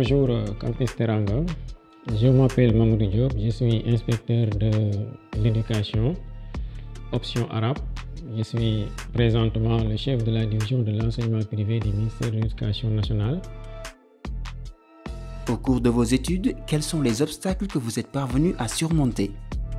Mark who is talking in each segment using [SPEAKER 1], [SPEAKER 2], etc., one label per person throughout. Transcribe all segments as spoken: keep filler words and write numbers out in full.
[SPEAKER 1] Bonjour Campus Teranga, je m'appelle Mamoudou Diop, je suis inspecteur de l'éducation, option arabe. Je suis présentement le chef de la division de l'enseignement privé du ministère de l'Éducation nationale.
[SPEAKER 2] Au cours de vos études, quels sont les obstacles que vous êtes parvenu à surmonter?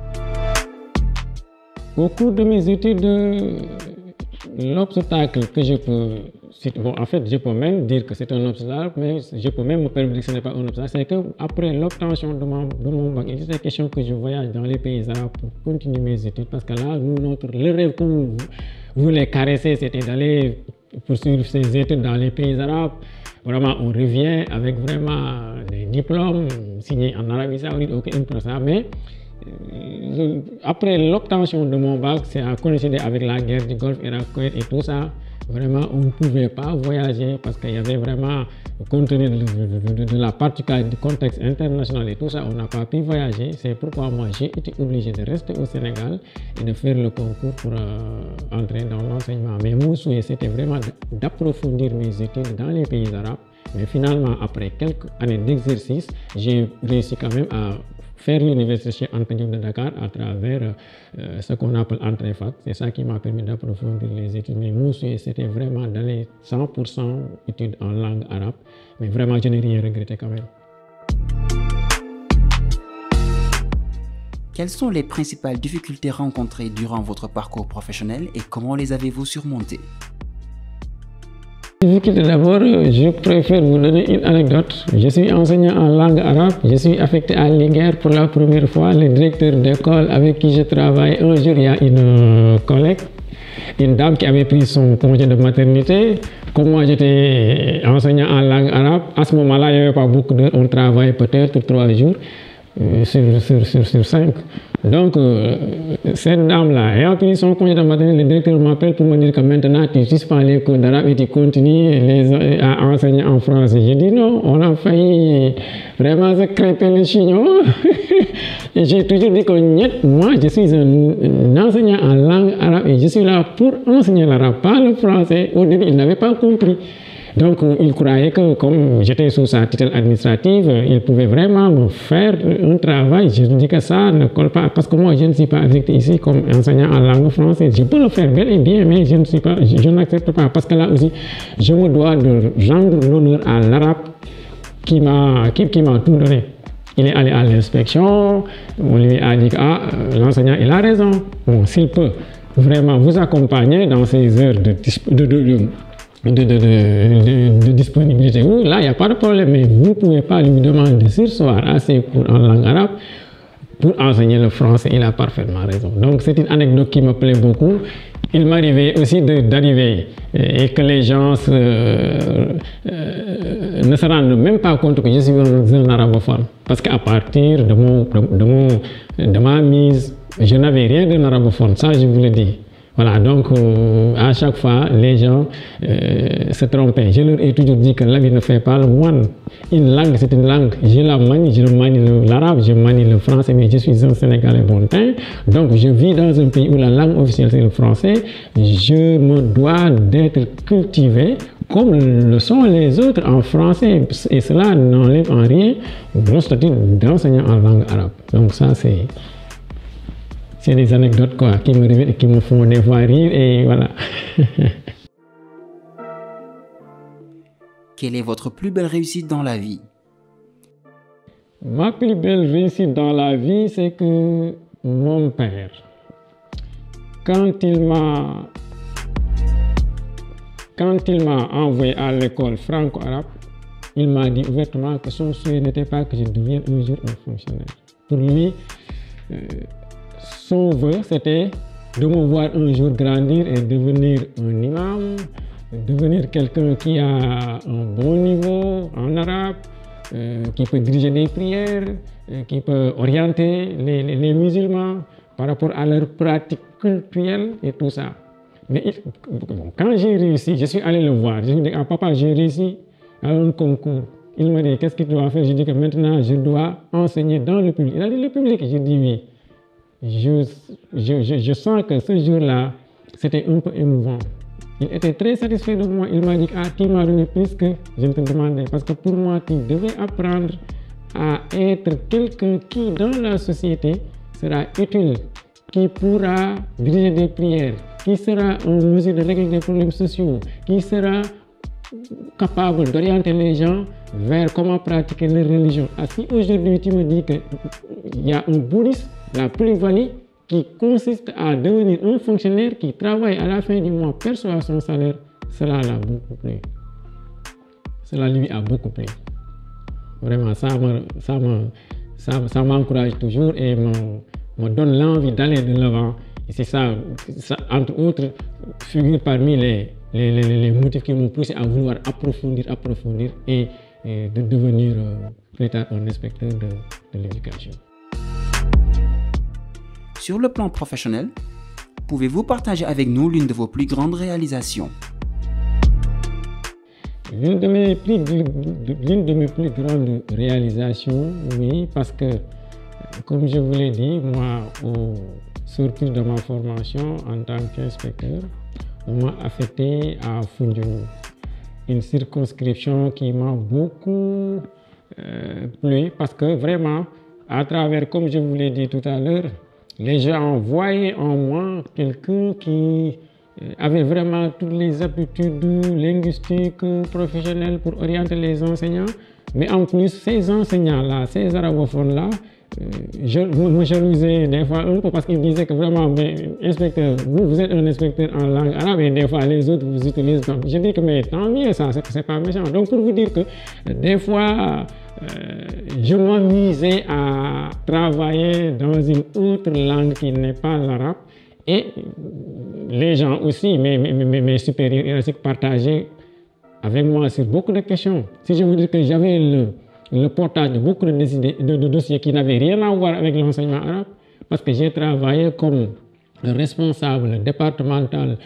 [SPEAKER 1] Au cours de mes études, l'obstacle que je peux... Bon, en fait, je peux même dire que c'est un obstacle, mais je peux même me permettre que ce n'est pas un obstacle. C'est qu'après l'obtention de mon, de mon bac, il était question que je voyage dans les pays arabes pour continuer mes études. Parce que là, nous, notre, le rêve qu'on voulait caresser, c'était d'aller poursuivre ses études dans les pays arabes. Vraiment, on revient avec vraiment des diplômes signés en Arabie Saoudite, aucun pour ça. Mais euh, après l'obtention de mon bac, c'est à coïncider avec la guerre du Golfe, Irak, Koweït et tout ça. Vraiment, on ne pouvait pas voyager parce qu'il y avait vraiment, compte tenu de, de, de, de la particularité du contexte international et tout ça, on n'a pas pu voyager. C'est pourquoi moi, j'ai été obligé de rester au Sénégal et de faire le concours pour euh, entrer dans l'enseignement. Mais mon souhait, c'était vraiment d'approfondir mes études dans les pays arabes. Mais finalement, après quelques années d'exercice, j'ai réussi quand même à faire l'université chez Anta Diop de Dakar à travers euh, ce qu'on appelle entrée fac. C'est ça qui m'a permis d'approfondir les études. Mais mon souhait, c'était vraiment d'aller cent pour cent études en langue arabe. Mais vraiment, je n'ai rien regretté quand même.
[SPEAKER 2] Quelles sont les principales difficultés rencontrées durant votre parcours professionnel et comment les avez-vous surmontées?
[SPEAKER 1] D'abord, je préfère vous donner une anecdote. Je suis enseignant en langue arabe. Je suis affecté à Linguère pour la première fois. Le directeur d'école avec qui je travaille, un jour, il y a une collègue, une dame qui avait pris son congé de maternité. Comme moi, j'étais enseignant en langue arabe, à ce moment-là, il n'y avait pas beaucoup d'heures. On travaillait peut-être trois jours euh, sur, sur, sur, sur cinq. Donc, euh, cette dame-là ayant pris son congé de maternité, le directeur m'appelle pour me dire que maintenant tu suspends les cours d'arabe et tu continues les, à enseigner en français. Je dis non, on a failli vraiment se crêper le chignon. Et j'ai toujours dit que moi, je suis un, un enseignant en langue arabe et je suis là pour enseigner l'arabe, pas le français. Au début, il n'avait pas compris. Donc, il croyait que comme j'étais sous sa tutelle administrative, il pouvait vraiment me faire un travail. Je dis que ça ne colle pas, parce que moi, je ne suis pas affecté ici comme enseignant en langue française. Je peux le faire bel et bien, mais je ne suis pas, je, je n'accepte pas, parce que là aussi, je me dois de rendre l'honneur à l'arabe qui m'a qui, qui m'a tout donné. Il est allé à l'inspection, on lui a dit que ah, l'enseignant, il a raison. Bon, s'il peut vraiment vous accompagner dans ces heures de, de, de, de De, de, de, de, de disponibilité. Là, il n'y a pas de problème, mais vous ne pouvez pas lui demander de surseoir à ses cours en langue arabe pour enseigner le français. Il a parfaitement raison. Donc, c'est une anecdote qui me plaît beaucoup. Il m'arrivait aussi d'arriver et que les gens se, euh, euh, ne se rendent même pas compte que je suis un, un arabophone. Parce qu'à partir de, mon, de, de, mon, de ma mise, je n'avais rien d'un arabophone. Ça, je vous le dis. Voilà, donc euh, à chaque fois, les gens euh, se trompaient. Je leur ai toujours dit que l'habit ne fait pas le moine. Une langue, c'est une langue. Je la manie, je manie l'arabe, je manie le français, mais je suis un Sénégalais bon teint. Donc, je vis dans un pays où la langue officielle, c'est le français. Je me dois d'être cultivé comme le sont les autres en français. Et cela n'enlève en rien mon statut d'enseignant en langue arabe. Donc, ça, c'est... C'est des anecdotes quoi, qui me révèlent, qui me font des fois rire et voilà.
[SPEAKER 2] Quelle est votre plus belle réussite dans la vie?
[SPEAKER 1] Ma plus belle réussite dans la vie, c'est que mon père, quand il m'a quand il m'a envoyé à l'école franco-arabe, il m'a dit ouvertement que son souhait n'était pas que je devienne un jour un fonctionnaire. Pour lui, euh, son vœu, c'était de me voir un jour grandir et devenir un imam, devenir quelqu'un qui a un bon niveau en arabe, euh, qui peut diriger des prières, euh, qui peut orienter les, les, les musulmans par rapport à leur pratique culturelle et tout ça. Mais il, bon, quand j'ai réussi, je suis allé le voir. Je lui ai dit, ah, papa, j'ai réussi à un concours. Il m'a dit, qu'est-ce que tu dois faire? Je dis que maintenant, je dois enseigner dans le public. Il a dit, le public? J'ai dit oui. Je, je, je, je sens que ce jour-là, c'était un peu émouvant. il était très satisfait de moi. Il m'a dit, ah, tu m'as donné plus que je ne te demandais. Parce que pour moi, tu devais apprendre à être quelqu'un qui, dans la société, sera utile, qui pourra diriger des prières, qui sera en mesure de régler des problèmes sociaux, qui sera capable d'orienter les gens vers comment pratiquer leur religion. Ah, si aujourd'hui tu me dis qu'il y a un bonus, la plus-value, qui consiste à devenir un fonctionnaire qui travaille à la fin du mois, perçoit son salaire, cela l'a beaucoup plu. Cela lui a beaucoup plu. Vraiment, ça me, ça me, ça, ça m'encourage toujours et me, me donne l'envie d'aller de l'avant. Et c'est ça, ça, entre autres, figure parmi les, les, les, les motifs qui m'ont poussé à vouloir approfondir, approfondir et, et de devenir euh, plus tard un inspecteur de, de l'éducation.
[SPEAKER 2] Sur le plan professionnel, pouvez-vous partager avec nous l'une de vos plus grandes réalisations?
[SPEAKER 1] L'une de mes plus, l'une de mes plus grandes réalisations, oui, parce que, comme je vous l'ai dit, moi, au sortir de ma formation en tant qu'inspecteur, on m'a affecté à Foundiougne, une circonscription qui m'a beaucoup euh, plu, parce que vraiment, à travers, comme je vous l'ai dit tout à l'heure, les gens voyaient en moi quelqu'un qui avait vraiment toutes les aptitudes linguistiques, professionnelles pour orienter les enseignants. Mais en plus, ces enseignants-là, ces arabophones-là, je me jalousais des fois un peu parce qu'ils disaient que vraiment, mais inspecteur, vous, vous êtes un inspecteur en langue arabe et des fois les autres vous utilisent. Donc je dis que mais tant mieux, ça, c'est pas méchant. Donc pour vous dire que des fois, euh, je m'amusais à travailler dans une autre langue qui n'est pas l'arabe. Et les gens aussi, mes, mes, mes, mes supérieurs hiérarchiques partageaient avec moi sur beaucoup de questions. Si je vous dis que j'avais le, le portage de beaucoup de, de, de dossiers qui n'avaient rien à voir avec l'enseignement arabe, parce que j'ai travaillé comme le responsable départemental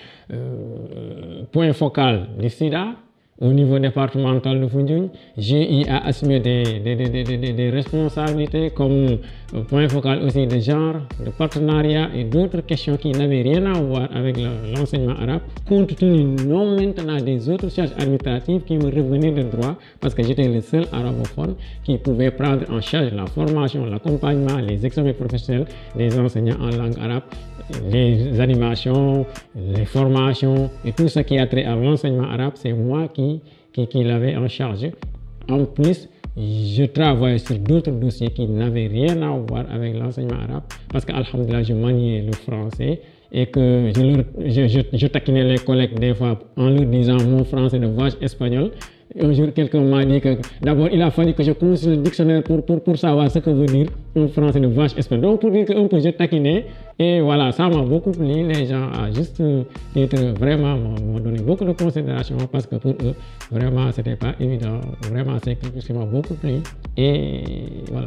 [SPEAKER 1] euh, point focal du SIDA, au niveau départemental de Foundiougne, j'ai eu à assumer des, des, des, des, des responsabilités comme point focal aussi de genre, de partenariat et d'autres questions qui n'avaient rien à voir avec l'enseignement arabe, compte tenu non maintenant des autres charges administratives qui me revenaient de droit, parce que j'étais le seul arabophone qui pouvait prendre en charge la formation, l'accompagnement, les examens professionnels des enseignants en langue arabe, les animations, les formations et tout ce qui a trait à l'enseignement arabe, c'est moi qui, qui, qui l'avais en charge. En plus, je travaille sur d'autres dossiers qui n'avaient rien à voir avec l'enseignement arabe parce qu'alhamdoulilah, je maniais le français et que je, leur, je, je, je taquinais les collègues des fois en leur disant mon français de vache espagnol. Un jour, quelqu'un m'a dit que d'abord, il a fallu que je consulte le dictionnaire pour, pour, pour savoir ce que veut dire un français de vache espagnol. Donc, pour dire qu'un peu je taquinais, et voilà, ça m'a beaucoup plu. Les gens ont juste été vraiment, m'ont donné beaucoup de considération parce que pour eux, vraiment, c'était pas évident. Vraiment, c'est quelque chose qui m'a beaucoup plu. Et voilà.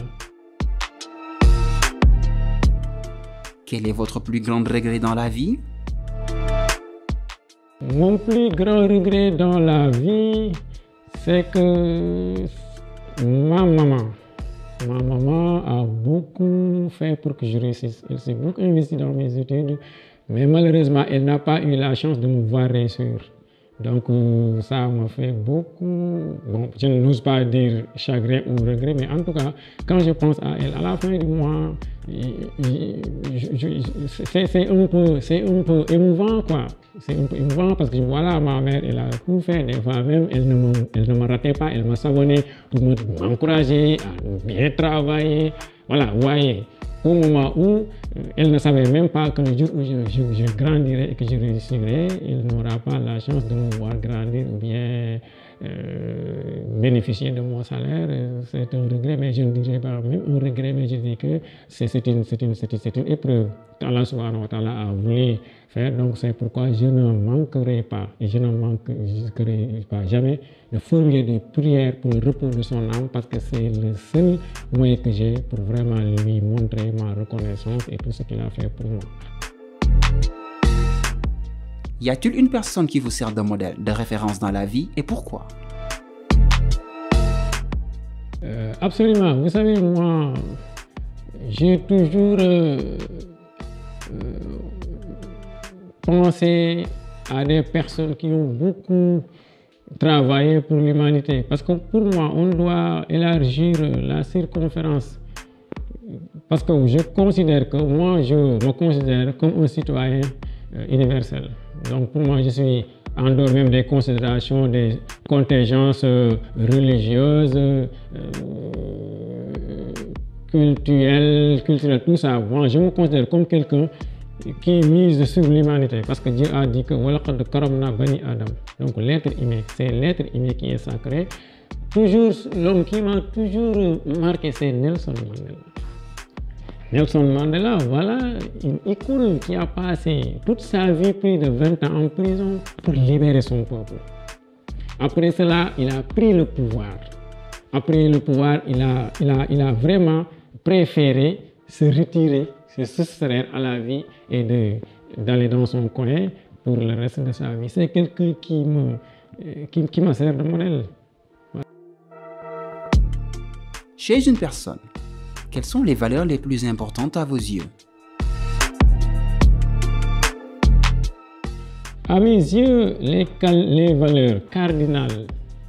[SPEAKER 2] Quel est votre plus grand regret dans la vie?
[SPEAKER 1] Mon plus grand regret dans la vie, c'est que ma maman, ma maman a beaucoup fait pour que je réussisse. Elle s'est beaucoup investie dans mes études, mais malheureusement, elle n'a pas eu la chance de me voir réussir. Donc ça m'a fait beaucoup, bon, je n'ose pas dire chagrin ou regret, mais en tout cas, quand je pense à elle, à la fin du mois, c'est un peu, c'est un peu émouvant, quoi. C'est un peu émouvant parce que voilà, ma mère, elle a tout fait. Des fois même, elle ne me, elle ne me ratait pas, elle m'a savonné pour m'encourager à bien travailler. Voilà, vous voyez, au moment où elle ne savait même pas que le jour où je, je, je grandirai et que je réussirai, elle n'aura pas la chance de me voir grandir ou bien euh, bénéficier de mon salaire. C'est un regret, mais je ne dirais pas même un regret, mais je dis que c'est une, une, une épreuve qu'Allah subhanahu wa ta'ala a voulu faire. Donc c'est pourquoi je ne manquerai pas et je ne manquerai pas jamais de formuler des prières pour le repos de son âme parce que c'est le seul moyen que j'ai pour vraiment lui montrer ma reconnaissance et tout ce qu'il a fait pour moi.
[SPEAKER 2] Y a-t-il une personne qui vous sert de modèle, de référence dans la vie et pourquoi?
[SPEAKER 1] euh, Absolument. Vous savez, moi, j'ai toujours euh, euh, pensé à des personnes qui ont beaucoup travaillé pour l'humanité. Parce que pour moi, on doit élargir la circonférence. Parce que je considère que moi, je me considère comme un citoyen euh, universel. Donc pour moi, je suis en dehors même des considérations des contingences euh, religieuses, euh, culturelles, culturelles, tout ça. Moi, je me considère comme quelqu'un qui mise sur l'humanité. Parce que Dieu a dit que وَلَقَدْ كَرَمْنَا بَنِي آدَمَ. Donc l'être humain, c'est l'être humain qui est sacré. Toujours, l'homme qui m'a toujours marqué, c'est Nelson Mandela. Nelson Mandela, voilà, une icône qui a passé toute sa vie, plus de vingt ans en prison, pour libérer son peuple. Après cela, il a pris le pouvoir. Après le pouvoir, il a, il a, il a vraiment préféré se retirer, se soustraire à la vie et de, d'aller dans son coin pour le reste de sa vie. C'est quelqu'un qui me, qui, qui me sert de modèle. Voilà.
[SPEAKER 2] Chez une personne, quelles sont les valeurs les plus importantes à vos yeux?
[SPEAKER 1] À mes yeux, les, les valeurs cardinales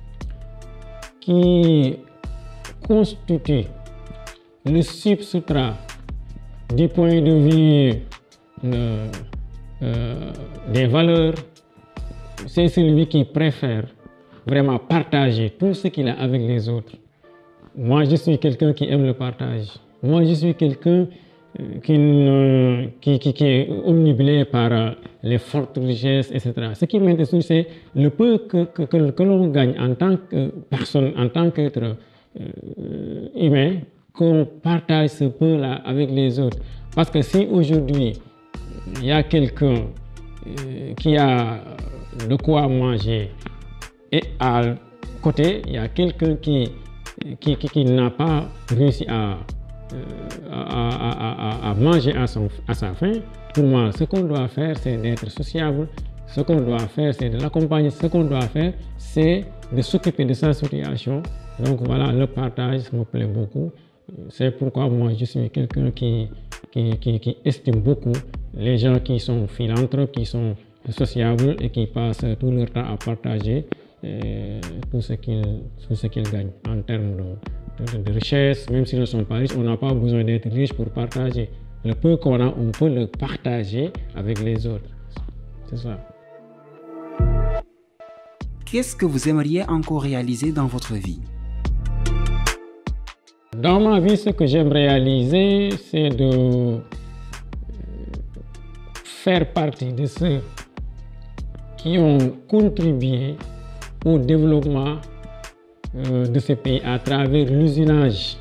[SPEAKER 1] qui constituent le substrat du point de vue euh, euh, des valeurs, c'est celui qui préfère vraiment partager tout ce qu'il a avec les autres. Moi, je suis quelqu'un qui aime le partage. Moi, je suis quelqu'un qui, euh, qui, qui, qui est omnibulé par euh, les fortes richesses, et cetera. Ce qui m'intéresse, c'est le peu que, que, que, que l'on gagne en tant que personne, en tant qu'être euh, humain, qu'on partage ce peu-là avec les autres. Parce que si aujourd'hui, il y a quelqu'un euh, qui a de quoi manger et à côté, il y a quelqu'un qui qui, qui, qui n'a pas réussi à, euh, à, à, à, à manger à, son, à sa faim, pour moi, ce qu'on doit faire, c'est d'être sociable. Ce qu'on doit faire, c'est de l'accompagner. Ce qu'on doit faire, c'est de s'occuper de sa situation. Donc voilà, le partage, ça me plaît beaucoup. C'est pourquoi moi, je suis quelqu'un qui, qui, qui, qui estime beaucoup les gens qui sont philanthropes, qui sont sociables et qui passent tout leur temps à partager et tout ce qu'ils qu gagnent en termes de, de, de richesse. Même s'ils ne sont pas riches, on n'a pas besoin d'être riche pour partager. Le peu qu'on a, on peut le partager avec les autres. C'est ça.
[SPEAKER 2] Qu'est-ce que vous aimeriez encore réaliser dans votre vie?
[SPEAKER 1] Dans ma vie, ce que j'aime réaliser, c'est de faire partie de ceux qui ont contribué au développement euh, de ces pays à travers l'usinage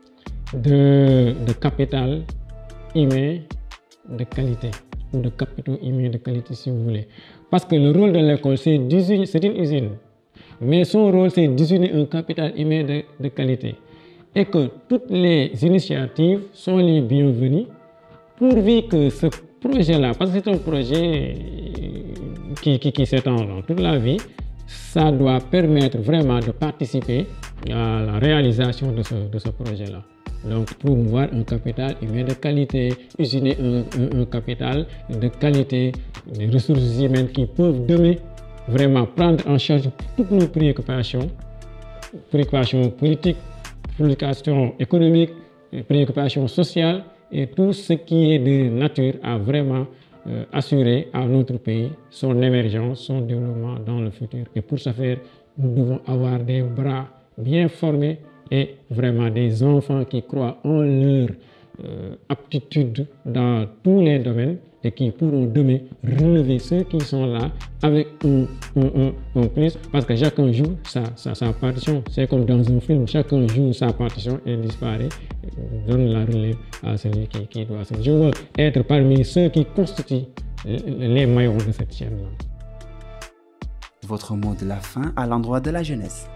[SPEAKER 1] de, de capital humain de qualité, ou de capitaux humains de qualité si vous voulez. Parce que le rôle de l'école, c'est une usine, mais son rôle, c'est d'usiner un capital humain de, de qualité. Et que toutes les initiatives sont les bienvenues, pourvu que ce projet-là, parce que c'est un projet qui, qui, qui s'étend dans toute la vie, ça doit permettre vraiment de participer à la réalisation de ce, de ce projet-là. Donc, promouvoir un capital humain de qualité, usiner un, un, un capital de qualité, des ressources humaines qui peuvent demain vraiment prendre en charge toutes nos préoccupations, préoccupations politiques, préoccupations économiques, préoccupations sociales et tout ce qui est de nature à vraiment Euh, assurer à notre pays son émergence, son développement dans le futur. Et pour ce faire, nous devons avoir des bras bien formés et vraiment des enfants qui croient en leur euh, aptitude dans tous les domaines et qui pourront demain relever ceux qui sont là avec un, un, un, un plus, parce que chacun joue sa, sa, sa partition. C'est comme dans un film, chacun joue sa partition et disparaît, donne la relève à celui qui, qui doit se. Je veux être parmi ceux qui constituent les maillons de cette chaîne-là.
[SPEAKER 2] Votre mot de la fin à l'endroit de la jeunesse.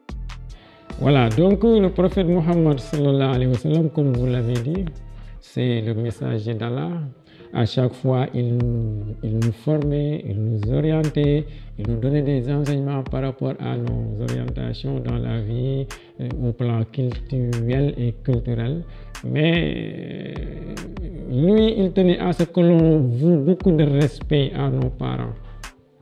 [SPEAKER 1] Voilà, donc le prophète Mohammed sallallahu alayhi wa sallam, comme vous l'avez dit, c'est le messager d'Allah. À chaque fois, il nous, il nous formait, il nous orientait, il nous donnait des enseignements par rapport à nos orientations dans la vie, au plan culturel et culturel. Mais lui, il tenait à ce que l'on voue beaucoup de respect à nos parents.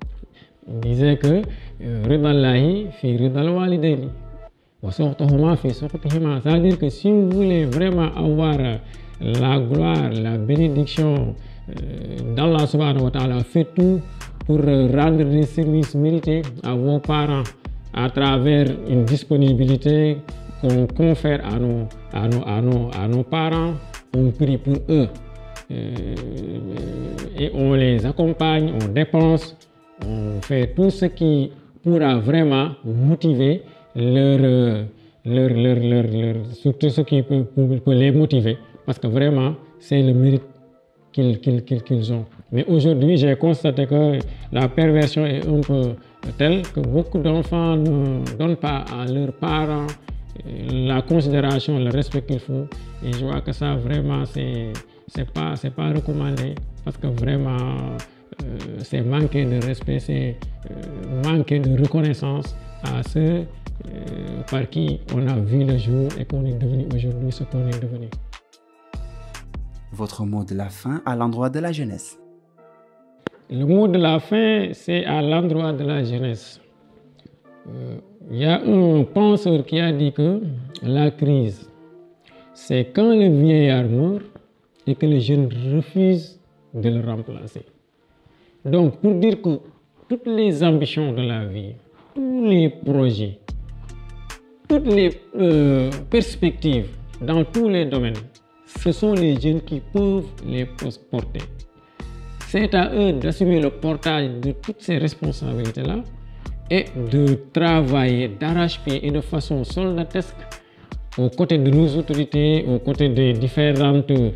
[SPEAKER 1] Il disait que Ridallahi fi ridal walidayni wa sukhtuhuma fi sukhtihima. C'est-à-dire que si vous voulez vraiment avoir la gloire, la bénédiction d'Allah subhanahu wa ta'ala, faites tout pour rendre des services mérités à vos parents à travers une disponibilité qu'on confère à nos, à nos, à nos, à nos parents. On prie pour eux euh, et on les accompagne, on dépense, on fait tout ce qui pourra vraiment motiver leur, leur, leur, leur, leur surtout ce qui peut, peut les motiver, parce que vraiment c'est le mérite qu'ils qu'ils, qu'ils ont. Mais aujourd'hui, j'ai constaté que la perversion est un peu telle que beaucoup d'enfants ne donnent pas à leurs parents la considération, le respect qu'il faut. Et je vois que ça, vraiment, c'est c'est pas, c'est pas recommandé, parce que vraiment, euh, c'est manquer de respect, c'est euh, manquer de reconnaissance à ceux euh, par qui on a vu le jour et qu'on est devenu aujourd'hui ce qu'on est devenu.
[SPEAKER 2] Votre mot de la fin à l'endroit de la jeunesse.
[SPEAKER 1] Le mot de la fin, c'est à l'endroit de la jeunesse. Il euh, y a un penseur qui a dit que la crise, c'est quand le vieillard meurt et que le jeune refuse de le remplacer. Donc, pour dire que toutes les ambitions de la vie, tous les projets, toutes les euh, perspectives dans tous les domaines, ce sont les jeunes qui peuvent les porter. C'est à eux d'assumer le portage de toutes ces responsabilités-là et de travailler d'arrache-pied et de façon soldatesque aux côtés de nos autorités, aux côtés des différentes, euh,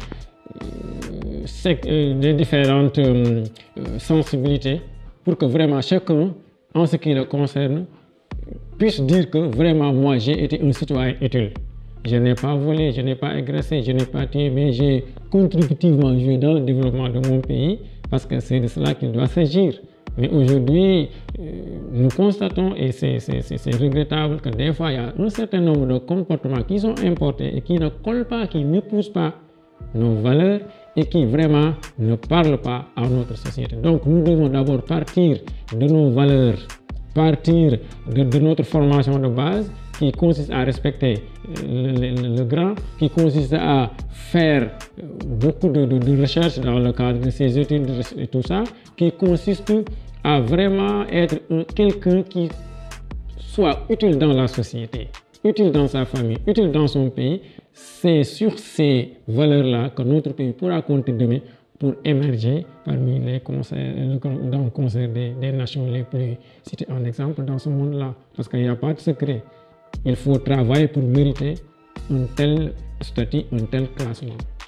[SPEAKER 1] euh, des différentes euh, sensibilités, pour que vraiment chacun, en ce qui le concerne, puisse dire que vraiment moi j'ai été un citoyen utile. Je n'ai pas volé, je n'ai pas agressé, je n'ai pas tué, mais j'ai contributivement joué dans le développement de mon pays, parce que c'est de cela qu'il doit s'agir. Mais aujourd'hui, euh, nous constatons, et c'est regrettable, que des fois, il y a un certain nombre de comportements qui sont importés et qui ne collent pas, qui n'épousent pas nos valeurs et qui vraiment ne parlent pas à notre société. Donc, nous devons d'abord partir de nos valeurs, partir de, de notre formation de base, qui consiste à respecter le, le, le grand, qui consiste à faire beaucoup de, de, de recherches dans le cadre de ses études et tout ça, qui consiste à vraiment être quelqu'un qui soit utile dans la société, utile dans sa famille, utile dans son pays. C'est sur ces valeurs-là que notre pays pourra compter demain pour émerger parmi les concerts, dans le concert des, des nations les plus citées en exemple dans ce monde-là. Parce qu'il n'y a pas de secret. Il faut travailler pour mériter un tel statut, un tel classement.